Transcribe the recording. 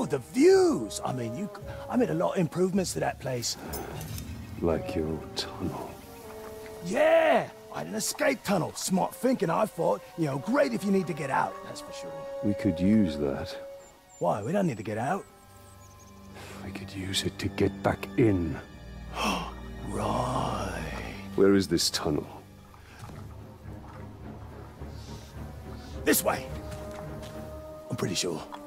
Oh, the views! I mean, I made a lot of improvements to that place. Like your tunnel. Yeah! I had an escape tunnel. Smart thinking, I thought. You know, great if you need to get out, that's for sure. We could use that. Why? We don't need to get out. We could use it to get back in. Right. Where is this tunnel? This way. I'm pretty sure.